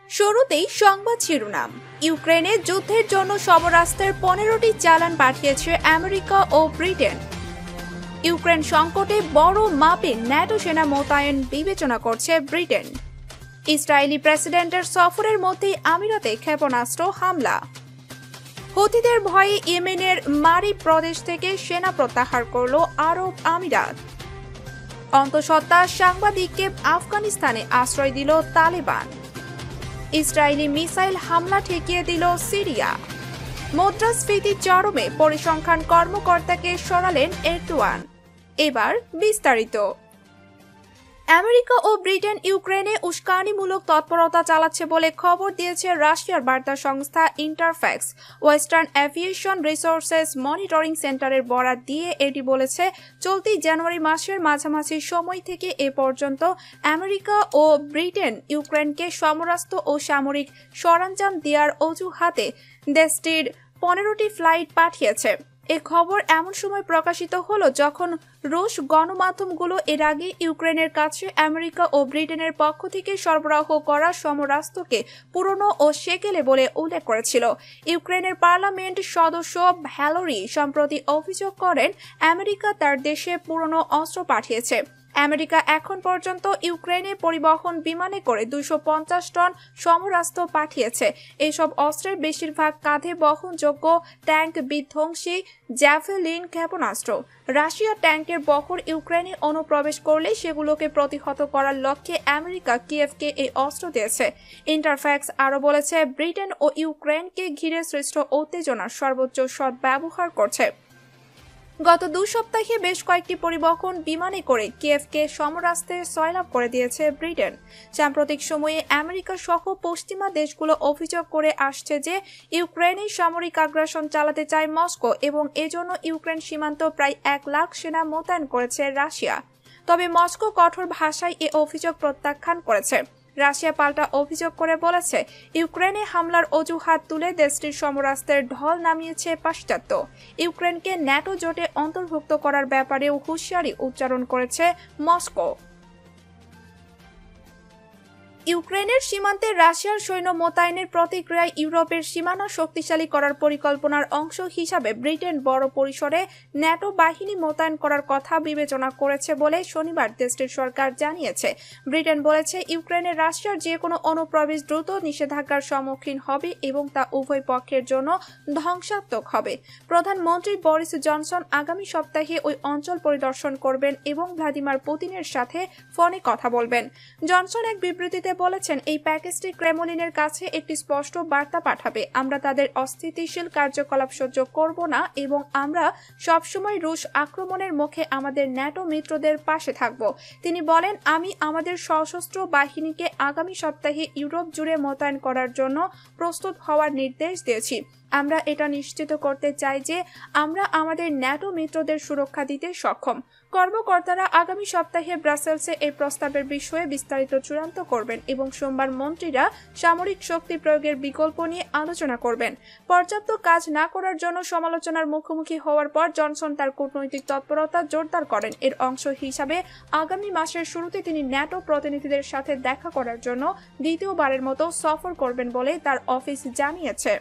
শুরুতেই সংবাদ শিরোনাম। ইউক্রেনে যুদ্ধের জন্য সমরাস্ত্রের 15টি চালান পাঠিয়েছে আমেরিকা ও ব্রিটেন। ইউক্রেন সংকটে বড় মাপে ন্যাটো সেনা মোতায়েন বিবেচনা করছে ব্রিটেন। ইসরায়েলি প্রেসিডেন্টের সফরের মধ্যেই আমিরাতে ক্ষেপণাস্ত্র হামলা। হুথিদের ভয়ে ইয়েমেনের মারি প্রদেশ থেকে সেনা প্রত্যাহার করল আরব আমিরাত। অন্তঃসত্ত্বা সাংবাদিককে আফগানিস্তানে আশ্রয় দিল তালেবান। ইসরায়েলি মিসাইল হামলা ঠেকিয়ে দিল সিরিয়া। মুদ্রাস্ফীতি চরমে, পরিসংখ্যান কর্মকর্তাকে সরালেন এরদোয়ান। এবার বিস্তারিত। আমেরিকা ও ব্রিটেন ইউক্রেনে উস্কানিমূলক তৎপরতা চালাচ্ছে বলে খবর দিয়েছে রাশিয়ার বার্তা সংস্থা Interfax. Western Aviation Resources Monitoring সেন্টারের বরাত দিয়ে এটি বলেছে, চলতি জানুয়ারি মাসের মাঝামাঝি সময় থেকে এ পর্যন্ত আমেরিকা ও ব্রিটেন ইউক্রেনকে সমরাস্ত্র ও সামরিক সরঞ্জাম দেওয়ার অজুহাতে দেশটির 15টি ফ্লাইট পাঠিয়েছে। এ খবর এমন সময় প্রকাশিত হলো যখন রুশ গণমাধ্যমগুলো এর আগে ইউক্রেনের কাছে আমেরিকা ও ব্রিটেনের পক্ষ থেকে সরবরাহ করা সমরাস্ত্রকে পুরনো ও সেকেলে বলে উল্লেখ করেছিল। ইউক্রেনের পার্লামেন্ট সদস্য ভ্যালোরি সম্প্রতি অভিযোগ করেন, আমেরিকা তার দেশে পুরনো অস্ত্র পাঠিয়েছে। আমেরিকা এখন পর্যন্ত ইউক্রেনে পরিবহন বিমানে করে 250 টন সমরাস্ত্র পাঠিয়েছে। এইসব অস্ত্রের বেশিরভাগ কাঁধে বহনযোগ্য ট্যাঙ্ক বিধ্বংসী জ্যাভেলিন ক্ষেপণাস্ত্র। রাশিয়া ট্যাঙ্কের বহর ইউক্রেনে অনুপ্রবেশ করলে সেগুলোকে প্রতিহত করার লক্ষ্যে আমেরিকা কিয়েভকে এই অস্ত্র দিয়েছে। ইন্টারফ্যাক্স আরও বলেছে, ব্রিটেন ও ইউক্রেনকে ঘিরে সৃষ্ট উত্তেজনার সর্বোচ্চ সদ্ব্যবহার করছে। গত 2 সপ্তাহে বেশ কয়েকটি পরিবহন বিমানে করে কিয়েভকে সমরাস্ত্রে সয়লাভ করে দিয়েছে ব্রিটেন। সাম্প্রতিক সময়ে আমেরিকা সহ পশ্চিমা দেশগুলো অভিযোগ করে আসছে যে ইউক্রেনে সামরিক আগ্রাসন চালাতে চায় মস্কো এবং এজন্য ইউক্রেন সীমান্ত প্রায় 1 লাখ সেনা মোতায়েন করেছে রাশিয়া। তবে মস্কো কঠোর ভাষায় এ অভিযোগ প্রত্যাখ্যান করেছে। রাশিয়া পাল্টা অভিযোগ করে বলেছে, ইউক্রেনে হামলার অজুহাত তুলে দেশটির সমরাস্ত্রের ঢল নামিয়েছে পাশ্চাত্য। ইউক্রেনকে ন্যাটো জোটে অন্তর্ভুক্ত করার ব্যাপারেও হুঁশিয়ারি উচ্চারণ করেছে মস্কো। ইউক্রেনের সীমান্তে রাশিয়ার সৈন্য মোতায়েনের প্রতিক্রিয়ায় ইউরোপের সীমানা শক্তিশালী করার পরিকল্পনার অংশ হিসাবে ব্রিটেন বড় পরিসরে ন্যাটো বাহিনী মোতায়েন করার কথা বিবেচনা করেছে বলে শনিবার দেশটির সরকার জানিয়েছে। ব্রিটেন বলেছে, ইউক্রেনে রাশিয়ার যে কোনো অনুপ্রবেশ দ্রুত নিষেধাজ্ঞার সম্মুখীন হবে এবং তা উভয় পক্ষের জন্য ধ্বংসাত্মক হবে। প্রধানমন্ত্রী বরিস জনসন আগামী সপ্তাহে ওই অঞ্চল পরিদর্শন করবেন এবং ভ্লাদিমির পুতিনের সাথে ফোনে কথা বলবেন। জনসন এক বিবৃতিতে বলেছেন, এই প্যাকেজটি ক্রেমলিনের কাছে একটি স্পষ্ট বার্তা পাঠাবে, আমরা তাদের অস্থিতিশীল কার্যকলাপ সহ্য করব না এবং আমরা সবসময় রুশ আক্রমণের মুখে আমাদের ন্যাটো মিত্রদের পাশে থাকব। তিনি বলেন, আমি আমাদের সশস্ত্র বাহিনীকে আগামী সপ্তাহে ইউরোপ জুড়ে মোতায়েন করার জন্য প্রস্তুত হওয়ার নির্দেশ দিয়েছি। আমরা এটা নিশ্চিত করতে চাই যে আমরা আমাদের ন্যাটো মিত্রদের সুরক্ষা দিতে সক্ষম। কর্মকর্তারা আগামী সপ্তাহে ব্রাসেলসে এই প্রস্তাবের বিষয়ে বিস্তারিত চূড়ান্ত করবেন এবং সোমবার মন্ত্রীরা সামরিক শক্তি প্রয়োগের বিকল্প নিয়ে আলোচনা করবেন। পর্যাপ্ত কাজ না করার জন্য সমালোচনার মুখোমুখি হওয়ার পর জনসন তার কূটনৈতিক তৎপরতা জোরদার করেন। এর অংশ হিসাবে আগামী মাসের শুরুতে তিনি ন্যাটো প্রতিনিধিদের সাথে দেখা করার জন্য দ্বিতীয়বারের মতো সফর করবেন বলে তার অফিস জানিয়েছে।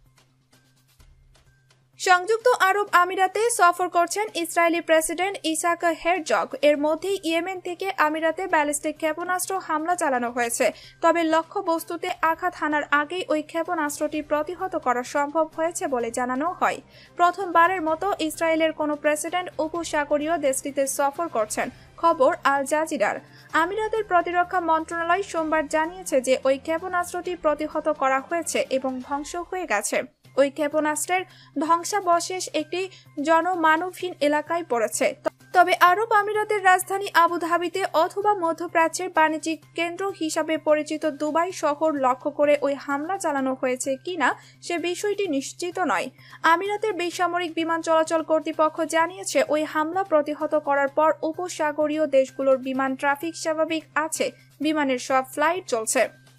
সংযুক্ত আরব আমিরাতে সফর করছেন ইসরায়েলি প্রেসিডেন্ট ইসাক হেরজগ। এর মধ্যেই ইয়েমেন থেকে আমিরাতে ব্যালিস্টিক ক্ষেপণাস্ত্র হামলা চালানো হয়েছে। তবে লক্ষ্যবস্তুতে আঘাত হানার আগেই ওই ক্ষেপণাস্ত্রটি প্রতিহত করা সম্ভব হয়েছে বলে জানানো হয়। প্রথমবারের মতো ইসরায়েলের কোনো প্রেসিডেন্ট উপসাগরীয় দেশটিতে সফর করছেন। খবর আল জাজিরার। আমিরাতের প্রতিরক্ষা মন্ত্রণালয় সোমবার জানিয়েছে যে ওই ক্ষেপণাস্ত্রটি প্রতিহত করা হয়েছে এবং ধ্বংস হয়ে গেছে। ওই ক্ষেপণাস্ত্রের ধ্বংসাবশেষ একটি জনমানবহীন এলাকায় পড়েছে। তবে আরব আমিরাতের রাজধানী আবুধাবিতে অথবা মধ্যপ্রাচ্যের বাণিজ্যিক কেন্দ্র হিসাবে পরিচিত দুবাই শহর লক্ষ্য করে ওই হামলা চালানো হয়েছে কিনা সে বিষয়টি নিশ্চিত নয়। আমিরাতের বেসামরিক বিমান চলাচল কর্তৃপক্ষ জানিয়েছে, ওই হামলা প্রতিহত করার পর উপসাগরীয় দেশগুলোর বিমান ট্রাফিক স্বাভাবিক আছে, বিমানের সব ফ্লাইট চলছে।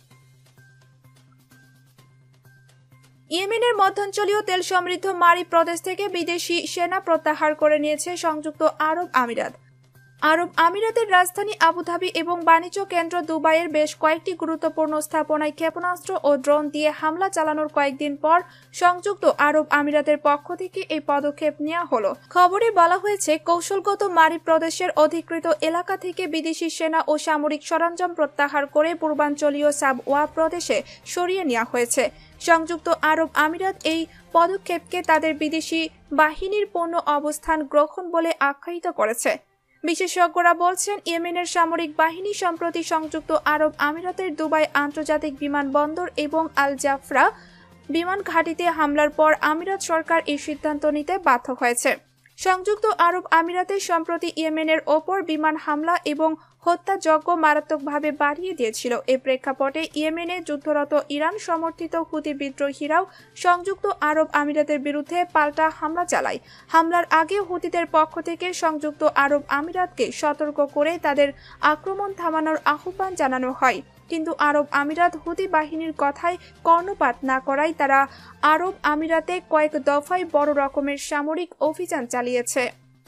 ইয়েমেনের মধ্যাঞ্চলীয় তেল সমৃদ্ধ মারি প্রদেশ থেকে বিদেশি সেনা প্রত্যাহার করে নিয়েছে সংযুক্ত আরব আমিরাত। আরব আমিরাতের রাজধানী আবুধাবি এবং বাণিজ্য কেন্দ্র দুবাইয়ের বেশ কয়েকটি গুরুত্বপূর্ণ স্থাপনায় ক্ষেপণাস্ত্র ও ড্রোন দিয়ে হামলা চালানোর কয়েকদিন পর সংযুক্ত আরব আমিরাতের পক্ষ থেকে এই পদক্ষেপ নেওয়া হলো। খবরে বলা হয়েছে, কৌশলগত মারি প্রদেশের অধিকৃত এলাকা থেকে বিদেশি সেনা ও সামরিক সরঞ্জাম প্রত্যাহার করে পূর্বাঞ্চলীয় সাবওয়া প্রদেশে সরিয়ে নেওয়া হয়েছে। সংযুক্ত আরব আমিরাত এই পদক্ষেপকে তাদের বিদেশি বাহিনীর পূর্ণ অবস্থান গ্রহণ বলে আখ্যায়িত করেছে। বিশেষজ্ঞরা বলছেন, ইয়েমেনের সামরিক বাহিনী সম্প্রতি সংযুক্ত আরব আমিরাতের দুবাই আন্তর্জাতিক বিমানবন্দর এবং আল জাফরা বিমান ঘাঁটিতে হামলার পর আমিরাত সরকার এই সিদ্ধান্ত নিতে বাধ্য হয়েছে। সংযুক্ত আরব আমিরাতে সম্প্রতি ইয়েমেনের ওপর বিমান হামলা এবং হত্যাযজ্ঞ মারাত্মকভাবে বাড়িয়ে দিয়েছিল। এ প্রেক্ষাপটে ইয়েমেনে যুদ্ধরত ইরান সমর্থিত হুতি বিদ্রোহীরাও সংযুক্ত আরব আমিরাতের বিরুদ্ধে পাল্টা হামলা চালায়। হামলার আগে হুতিদের পক্ষ থেকে সংযুক্ত আরব আমিরাতকে সতর্ক করে তাদের আক্রমণ থামানোর আহ্বান জানানো হয়, কিন্তু আরব আমিরাত হুতি বাহিনীর কথায় কর্ণপাত না করায় তারা আরব আমিরাতে কয়েক দফায় বড় রকমের সামরিক অভিযান চালিয়েছে।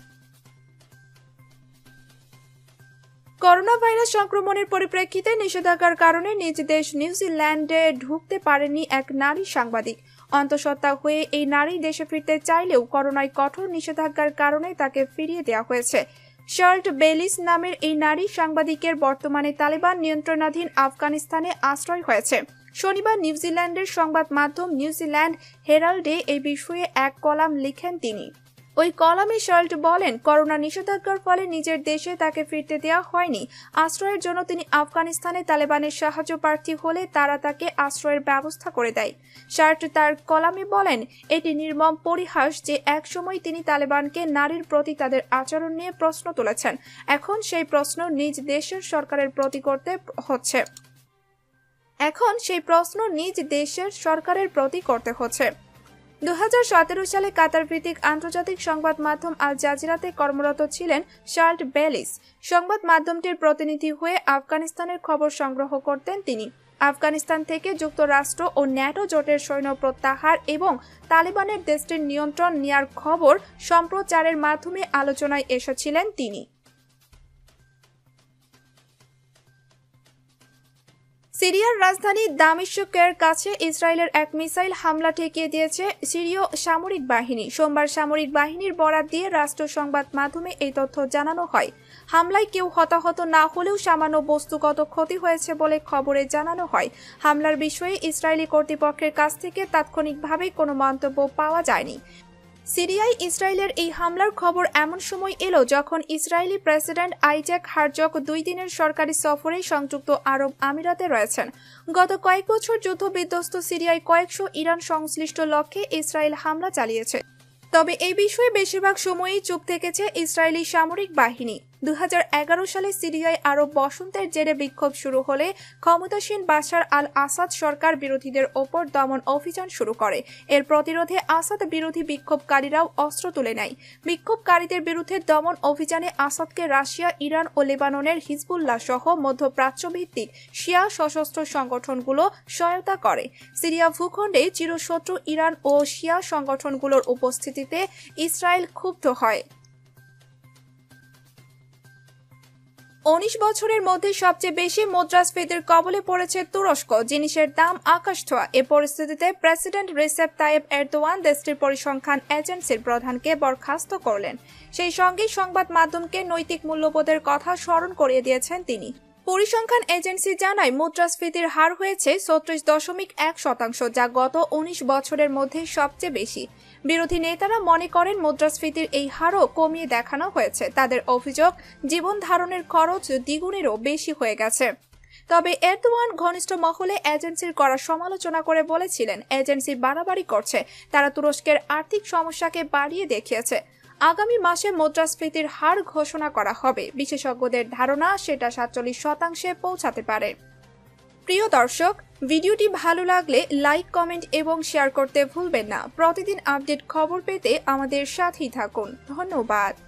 করোনা ভাইরাস সংক্রমণের পরিপ্রেক্ষিতে নিষেধাজ্ঞার কারণে নিজ দেশ নিউজিল্যান্ডে ঢুকতে পারেননি এক নারী সাংবাদিক। অন্তঃসত্ত্বা হয়ে এই নারী দেশে ফিরতে চাইলেও করোনায় কঠোর নিষেধাজ্ঞার কারণে তাকে ফিরিয়ে দেওয়া হয়েছে। শার্লট বেলিস নামের এই নারী সাংবাদিকের বর্তমানে তালেবান নিয়ন্ত্রণাধীন আফগানিস্তানে আশ্রয় হয়েছে। শনিবার নিউজিল্যান্ডের সংবাদ মাধ্যম নিউজিল্যান্ড হেরাল্ডে এই বিষয়ে এক কলাম লিখেন তিনি। ওই কলামে শার্লট বলেন, করোনা নিষেধাজ্ঞার ফলে নিজের দেশে তাকে ফিরতে দেওয়া হয়নি। আশ্রয়ের জন্য তিনি আফগানিস্তানে তালেবানের সাহায্য প্রার্থী হলে তারা তাকে আশ্রয়ের ব্যবস্থা করে দেয়। শার্লট তার কলামে বলেন, এটি নির্মম পরিহাস যে একসময় তিনি তালেবানকে নারীর প্রতি তাদের আচরণ নিয়ে প্রশ্ন তুলেছেন। এখন সেই প্রশ্ন নিজ দেশের সরকারের প্রতি করতে হচ্ছে। 2017 সালে কাতার ভিত্তিক আন্তর্জাতিক সংবাদ মাধ্যম আল জাজিরাতে কর্মরত ছিলেন শার্লট বেলিস। সংবাদ মাধ্যমটির প্রতিনিধি হয়ে আফগানিস্তানের খবর সংগ্রহ করতেন তিনি। আফগানিস্তান থেকে যুক্তরাষ্ট্র ও ন্যাটো জোটের সৈন্য প্রত্যাহার এবং তালেবানের দেশটির নিয়ন্ত্রণ নেয়ার খবর সম্প্রচারের মাধ্যমে আলোচনায় এসেছিলেন তিনি। সিরিয়ার রাজধানী দামেস্কের কাছে ইসরায়েলের এক মিসাইল হামলা ঠেকিয়ে দিয়েছে সিরীয় সামরিক বাহিনী। সোমবার সামরিক বাহিনীর বরাত দিয়ে রাষ্ট্র সংবাদ মাধ্যমে এই তথ্য জানানো হয়। হামলায় কেউ হতাহত না হলেও সামান্য বস্তুগত ক্ষতি হয়েছে বলে খবরে জানানো হয়। হামলার বিষয়ে ইসরায়েলি কর্তৃপক্ষের কাছ থেকে তাৎক্ষণিকভাবে কোনো মন্তব্য পাওয়া যায়নি। সিরিয়ায় ইসরায়েলের এই হামলার খবর এমন সময় এলো যখন ইসরায়েলি প্রেসিডেন্ট আইজ্যাক হারজগ 2 দিনের সরকারি সফরে সংযুক্ত আরব আমিরাতে রয়েছেন। গত কয়েক বছর যুদ্ধ বিধ্বস্ত সিরিয়ায় কয়েকশো ইরান সংশ্লিষ্ট লক্ষ্যে ইসরায়েল হামলা চালিয়েছে। তবে এই বিষয়ে বেশিরভাগ সময়ই চুপ থেকেছে ইসরায়েলি সামরিক বাহিনী। 2011 সালে সিরিয়ায় আরব বসন্তের জেরে বিক্ষোভ শুরু হলে ক্ষমতাসীন বাশার আল আসাদ সরকার বিরোধীদের ওপর দমন অভিযান শুরু করে। এর প্রতিরোধে আসাদ বিরোধী বিক্ষোভকারীরাও অস্ত্র তুলে নেয়। বিক্ষোভকারীদের বিরুদ্ধে দমন অভিযানে আসাদকে রাশিয়া, ইরান ও লেবাননের হিজবুল্লাহ সহ মধ্যপ্রাচ্য ভিত্তিক শিয়া সশস্ত্র সংগঠনগুলো সহায়তা করে। সিরিয়া ভূখণ্ডে চিরশত্রু ইরান ও শিয়া সংগঠনগুলোর উপস্থিতিতে ইসরায়েল ক্ষুব্ধ হয়। 19 বছরের মধ্যে সবচেয়ে বেশি মুদ্রাস্ফীতির কবলে পড়েছে তুরস্ক। জিনিসের দাম আকাশ ছোঁয়া। এ পরিস্থিতিতে প্রেসিডেন্ট রিসেপ তাইয়েপ এরদোয়ান দেশটির পরিসংখ্যান এজেন্সির প্রধানকে বরখাস্ত করলেন। সেই সঙ্গে সংবাদ মাধ্যমকে নৈতিক মূল্যবোধের কথা স্মরণ করিয়ে দিয়েছেন তিনি। পরিসংখ্যান এজেন্সি জানায়, মুদ্রাস্ফীতির হার হয়েছে 36.1%, যা গত 19 বছরের মধ্যে সবচেয়ে বেশি। বিরোধী নেতারা মনে করেন মুদ্রাস্ফীতির এই হারও কমিয়ে দেখানো হয়েছে। তাদের অভিযোগ, জীবন ধারণের খরচ দ্বিগুণেরও বেশি হয়ে গেছে। তবে এরদোয়ান ঘনিষ্ঠ মহলে এজেন্সির করা সমালোচনা করে বলেছিলেন, এজেন্সি বাড়াবাড়ি করছে। তারা তুরস্কের আর্থিক সমস্যাকে বাড়িয়ে দেখিয়েছে। আগামী মাসে মুদ্রাস্ফীতির হার ঘোষণা করা হবে। বিশেষজ্ঞদের ধারণা সেটা 47% পৌঁছাতে পারে। প্রিয় দর্শক, ভিডিওটি ভালো লাগলে লাইক, কমেন্ট এবং শেয়ার করতে ভুলবেন না। প্রতিদিন আপডেট খবর পেতে আমাদের সাথেই থাকুন। ধন্যবাদ।